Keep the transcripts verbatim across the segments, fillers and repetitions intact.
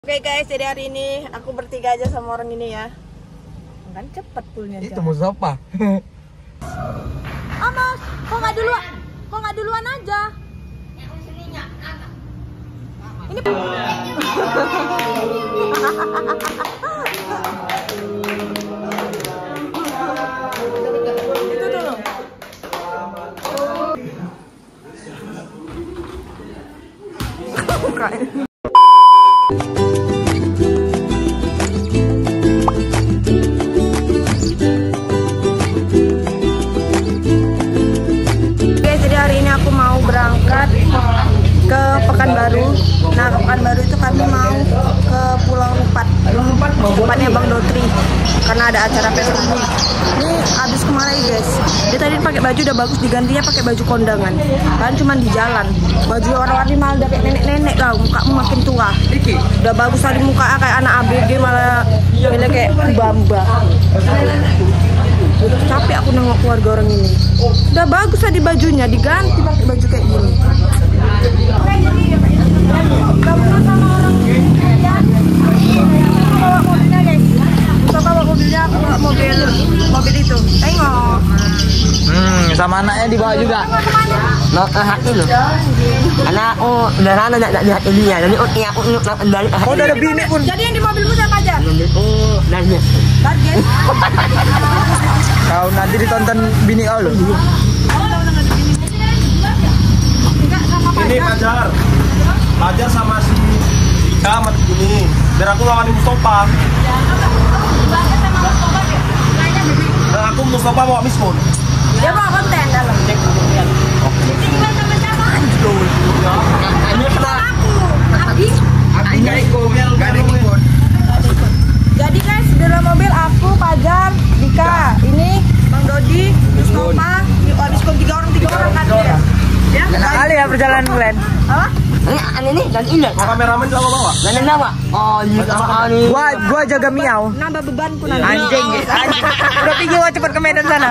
Oke okay guys, jadi hari ini aku bertiga aja sama orang ini ya. Kan cepet pulnya. Itu Mustafa. Oh mas, kok nggak duluan? Kok nggak duluan aja? Ini itu dulu. Ke Pekanbaru. Nah, ke Pekanbaru itu kami mau ke Pulau Rupat, tempatnya Bang Dotri, karena ada acara pesta. Ini habis kemarin guys. Dia tadi pakai baju udah bagus, digantinya pakai baju kondangan. Kan cuma di jalan. Baju orang-orang malah udah kayak nenek-nenek lah, mukamu makin tua. Udah bagus tadi muka kayak anak A B G malah malah kayak bamba. Capek aku nengok keluarga orang ini. Udah bagus tadi bajunya, diganti pakai baju kayak gini. Gabungan sama orang bawa mobilnya guys. Mustafa bawa mobilnya, aku bawa mobil mobil itu. Tengok. Hmm, sama anaknya dibawa juga. Mau ke hati loh. Karena aku udah lama nak nak lihat dia. Jadi aku aku nak kembali. Oh, udah ada bini pun. Jadi yang di mobilmu siapa aja? Oh, nanya. Target. Kau nanti ditonton bini kau loh. Ini Fajar, Fajar sama si Ika sama ini. Biar aku lawan Mustafa. Dan aku Mustafa bawa Miskun. Dia bawa konten dalam. Tinggal sama siapa? Ini sama Aku. Abi. Abi nggak ikut, nggak ada ikut. Jadi guys, di dalam mobil aku, Fajar, Dika, ini Bang Dodi, Mustafa, habis kau tiga orang tiga orang kan ya? Ya, Enak kali ya perjalanan kalian. apa? ini ini dan ini. Kameramen juga bawa. Dan ini apa? Oh, ini sama ini. Gua gua jaga miau. Nambah bebanku nanti. Anjing, anjing. Udah pergi gua cepet ke Medan sana.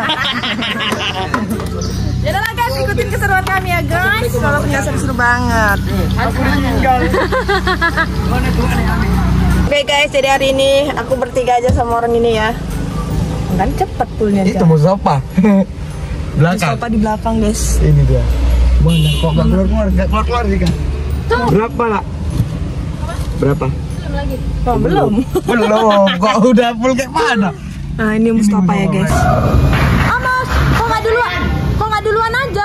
Ya udah guys, ikutin keseruan kami ya guys. Kalau punya seru banget. Aku meninggal. Oke guys, jadi hari ini aku bertiga aja sama orang ini ya. Kan cepet pulnya. Itu Mustafa. Belakang. Mustafa di belakang guys. Ini dia. Mana kok gak keluar keluar? Gak keluar keluar juga. Berapa lah? Berapa? Belum lagi. Oh, belum. Belum. Kok udah full kayak mana? Nah, ini Mustafa ya guys. Ah mas, kok nggak duluan? Kok nggak duluan aja?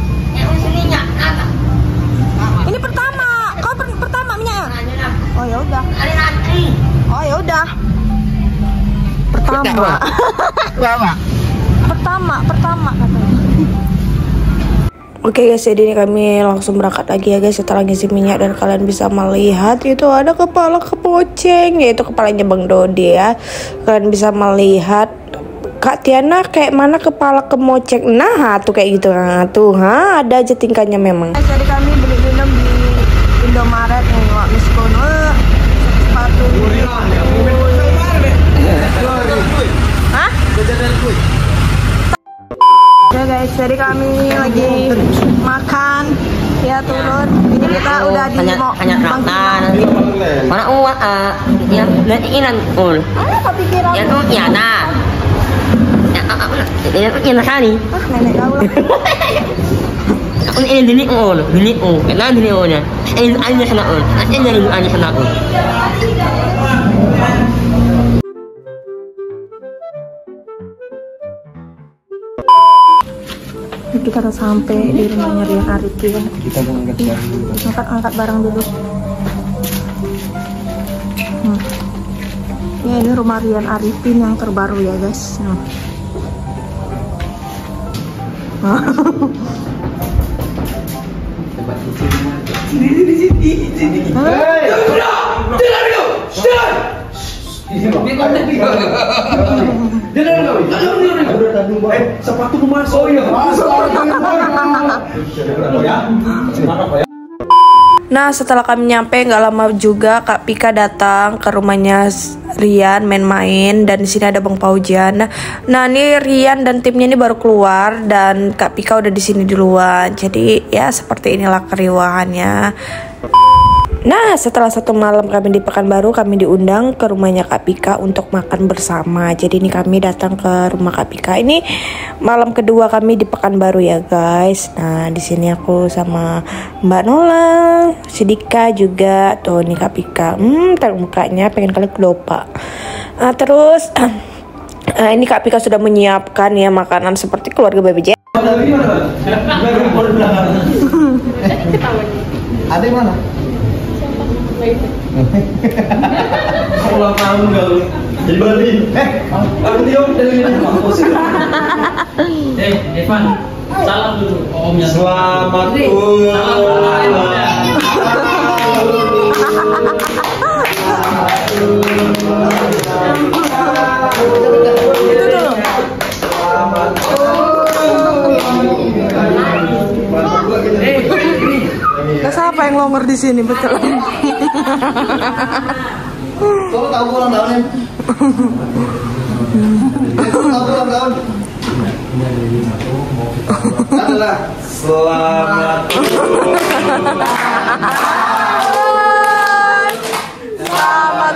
Ini pertama. Kau per pertama minyak. Oh ya udah. Oh ya udah. Pertama. Berapa? pertama, pertama katanya. Oke guys, jadi ini kami langsung berangkat lagi ya guys setelah ngisi minyak, dan kalian bisa melihat itu ada kepala kepoceng, yaitu kepalanya Bang Dodi ya. Kalian bisa melihat Kak Tiana kayak mana kepala kemoceng. Nah, tuh kayak gitu. Nah, tuh, ha, ada aja tingkahnya memang. Jadi kami beli minum di Indomaret nih, Wak Miskun. Eh, sepatu. Hah? Ya guys, jadi kami lagi makan ya, turun. Ini kita udah di hanya mau hanya makan. Mana uang ah yang nanti inan ul. Apa pikiran? Yang oh ya nah. Yang ini nakani. Ah, nenek kau lah. Aku ini dini ul, dini ul. Kenapa dini ulnya? Ini ini sana ul. Ini dari ini sana ul. Kita udah sampai di rumahnya Rian Arifin. Kita mau angkat barang dulu. Angkat angkat barang dulu. Hmm. Ya, ini rumah Rian Arifin yang terbaru ya guys. Nah. Eh, sepatu masuk. Oh iya. Nah, setelah kami nyampe nggak lama juga Kak Pika datang ke rumahnya Rian main-main, dan di sini ada Bang Paujan. Nah, ini Rian dan timnya ini baru keluar dan Kak Pika udah di sini duluan. Jadi ya seperti inilah keriuhannya. Nah, setelah satu malam kami di Pekanbaru, kami diundang ke rumahnya Kak Pika untuk makan bersama. Jadi ini kami datang ke rumah Kak Pika. Ini malam kedua kami di Pekanbaru ya guys. Nah, di sini aku sama Mbak Nola, si Dika juga. Tuh nih Kak Pika. Hmm, tengok mukanya pengen kali kedopa. Nah, terus nah, ini Kak Pika sudah menyiapkan ya makanan seperti keluarga B B J. Ada yang mana? Ulang tahun enggak lu? Jadi Bali. Eh, aku diom dari kampus. Eh, Evan, salam dulu omnya. Selamat Gak siapa yang longer di sini betul. Kau tahu ulang tahunnya? Kau tahu ulang tahun? Adalah Selamat Selamat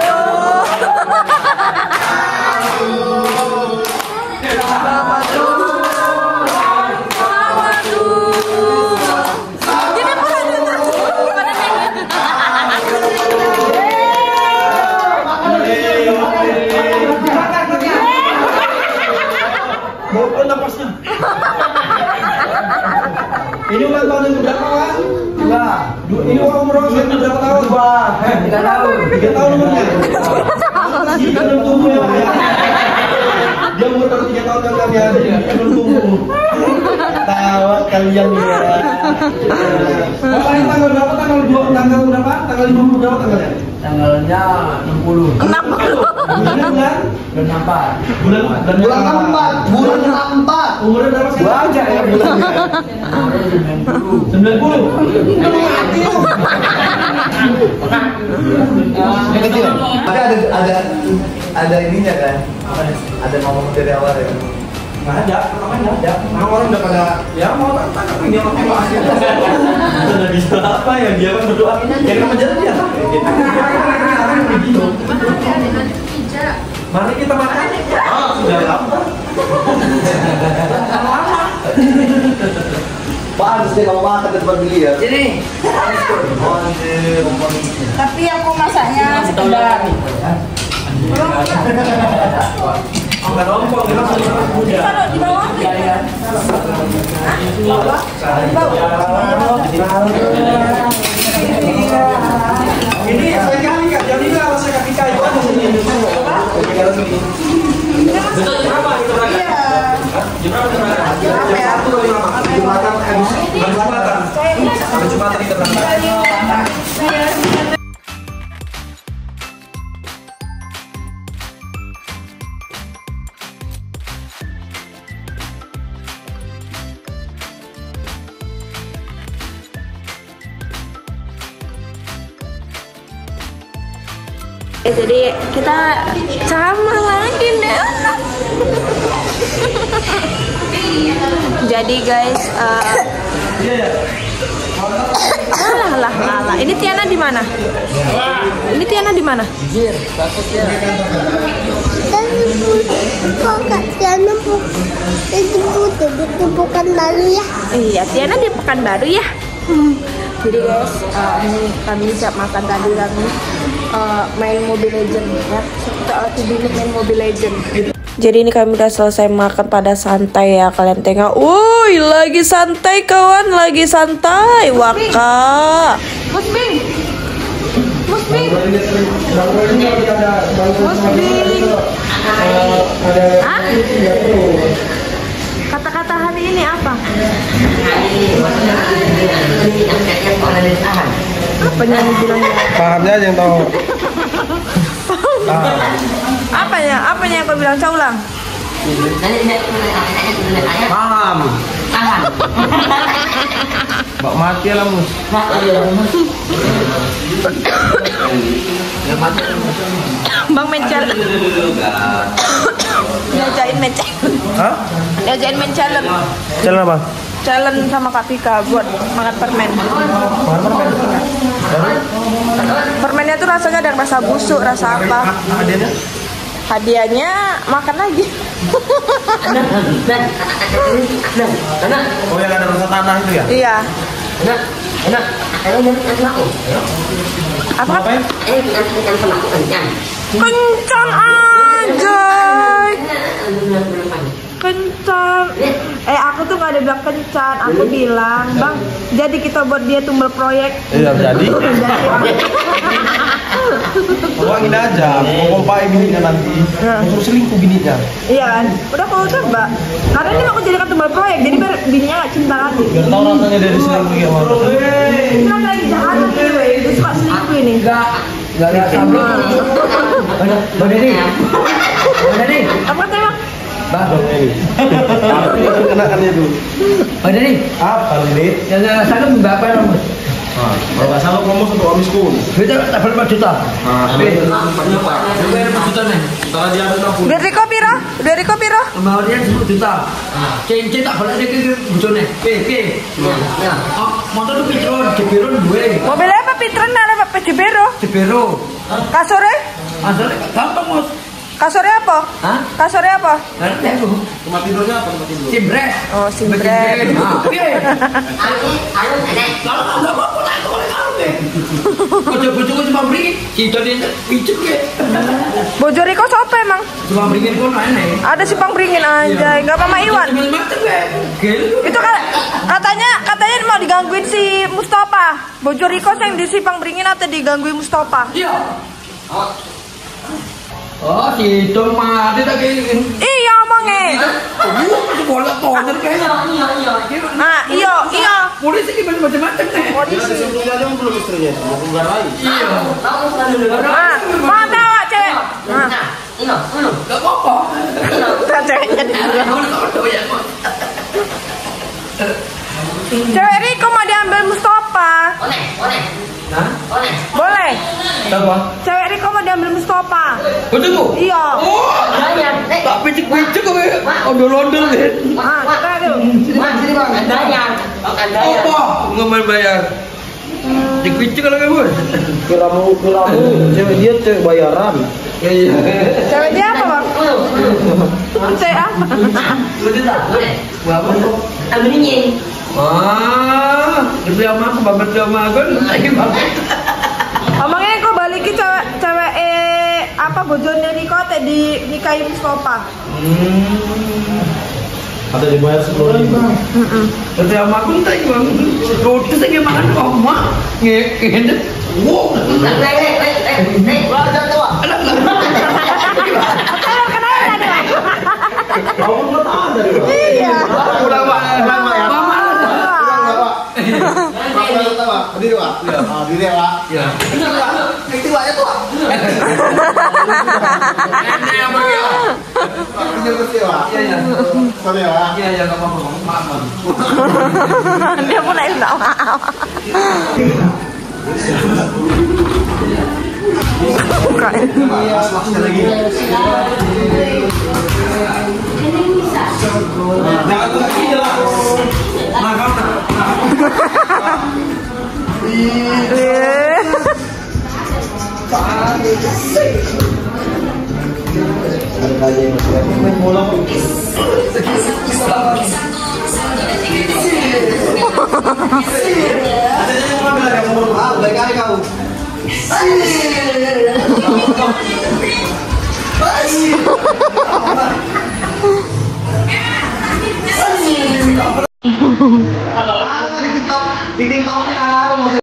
ini ulang tahun yang berapa, Pak? Dua. Ini uang umroh yang berapa tahun? Dua. Tiga tahun. Tiga tahun umurnya. Tiga belum tumbuh ya, Pak. Dia umur baru tiga tahun kan kami ada. Belum tumbuh. Tawa kalian ya. Bapak yang tanggal berapa? Tanggal dua, tanggal berapa? Tanggal lima puluh berapa tanggalnya? Tanggalnya enam puluh. Bulan bulan? Bulan empat. Bulan bulan empat, bulan empat. Umurnya berapa sih? Banyak ya bulannya. sembilan puluh. Kecil. Tapi ada ada ada ininya kan? Ada ngomong dari awal ya. Nggak ada, nggak ada. Orang orang udah pada ya mau tak tak ini orang apa sih? Sudah bisa apa ya dia kan berdoa. Jadi apa jalan dia? Mari kita makan. Ah sudah lama. Pak harus dia mau makan di depan beli ya. Sini. Tapi aku masaknya sekedar. Enggak nongkrong kita sama muda. Taruh di bawah. Ini saya kali Kak, jadi kalau saya kaki kayu itu ada sini. Betul berapa itu berapa? Berapa ya? Jumatan habis Jumatan. Sampai Jumatan kita berangkat. Ya, jadi kita sama lagi nih. Jadi guys, uh, alah, alah, alah. Ini Tiana di mana? Ini Tiana di mana? Kok Kak Tiana di Pekanbaru ya? Iya, Tiana di Pekanbaru ya. Hmm. Jadi guys, uh, ini kami siap makan tadi kami uh, main Mobile Legend ya. Kita lagi main Mobile Legend. Jadi ini kami udah selesai makan pada santai ya. Kalian tengok, woi lagi santai kawan, lagi santai. Waka. Musbing, Musbing, Musbing. Hah? Kata-kata hari ini apa? Apa yang bilangnya? Pahamnya aja yang tahu. Apanya? Apanya yang kau bilang? Saya ulang. Paham. Mbak mati lah mus. Bang Mencel. Diajain mencel. Hah? Diajain main challenge. Jalan apa? Challenge sama Kak Pika buat makan permen. Makan permen. Permennya tuh rasanya ada yang rasa busuk, rasa apa? Hadiahnya? Hadiahnya makan lagi. Oh, yang ada rasa tanah itu ya? Iya. Enak, enak. Ayo jangan enak aku. Apa? Ngapain? Eh, kan sama aku kan. Kencan aja. Kencan. Eh aku tuh nggak ada bilang kencan. Aku bilang bang. Jadi kita buat dia tumbal proyek. Iya jadi. Bawa gini aja, mau kompai bininya nanti, mau suruh selingkuh bininya. Iya kan? Udah kalau coba. Karena ini aku jadikan tumbal proyek. Jadi biar bininya nggak cinta lagi. Biar tahu rasanya dari selingkuh kayak mana. Kita lagi jahat nih. Dia suka selingkuh ini. Enggak, enggak ada sambal. Bang Dedi. Bang Dedi. Apa kata emang? Bang. Tapi itu kenakannya tuh. Bang Dedi. Apa ini? Yang sana berapa nomor? Nah, kalau nggak salah promo untuk amisku. Kita dapat empat juta. Nah, ini empat juta. Dia bayar empat juta nih. Setelah dia ada enam puluh. Dari kopi roh? Dari kopi roh? Kemarin sepuluh juta. Cincin tak boleh dia ke bujone. Oke, oke. Ya. Motor tuh Pitron, Jebero dua. Mobilnya apa Pitron ada apa Jebero? Jebero. Kasurnya? Asal gampang, Mas. Kasurnya apa? Hah? Kasurnya apa? Ngerti aku. Tempat tidurnya apa tempat tidur? Cimbret. Oh, Cimbret. Nah, oke. Ayo, enak. Kalau enggak apa-apa lah itu oleh kamu deh. Bojo-bojoku cuma beri, kita dia pijet ya. Bojo Riko siapa emang? Cuma beringin pun aneh. Ada si Pang Beringin aja, enggak Mama Iwan. Macam ya. Gel. Itu kan katanya katanya mau digangguin si Mustafa. Bojo Riko yang di si Pang Beringin atau digangguin Mustafa? Iya. Oh, si itu mati tak kayak ini. Iya omongnya. Oh, boleh toner kayaknya. Iya, iya. Ah iya iya. Polisi gimana macam-macam nih. Polisi. Sebelumnya aja belum istrinya, mau menggarai. Iya. Tahu kan dulu. Ah mau tahu cewek? Ah Nah, ini, ini. Gak apa-apa. ceweknya di Kalau tahu ya. Cewek Riko mau diambil Mustafa. Boleh, boleh. Hah? Boleh. Boleh. Apa? Cewek Riko mau diambil Mustafa. Betul. Iya. Oh, Banyak. tak picik-picik kok. Ondol-ondol deh. Ah kita tuh. Mas, sini bang. Banyak. Makan banyak. Apa? Nggak bayar. Picik-picik kalau kamu. Kiramu kiramu, cewek dia cewek bayaran. Iya. Cewek dia apa bang? Cewek apa? Boleh. Berapa? Ambil ini. Ah, dibeli sama aku, babat sama aku, lagi banget. Omongnya kok balikin cewek cewek eh apa bojone Riko teh di nikahi Mustafa. Hmm. Ada dibayar sepuluh ribu. Heeh. Dibeli sama aku, lagi banget. Roti saya makan oma, ngeken. Wow. Nek, nek, nek, nek, nek. Belajar tua. Kamu belum ada deh. Iya. Pulang pak, mama. Berdiri Pak. Ah, diri Pak. Ya. Itu Pak ya tuh. Ini apa ya? Pak, punya kursi Pak. Iya iya. Sorry ya Pak. Iya iya, nggak apa-apa, maaf maaf. Dia pun aja enggak mau. Jangan tuh kaki lah. Nah, kamu. Ah, baik kali kau. Dinding kau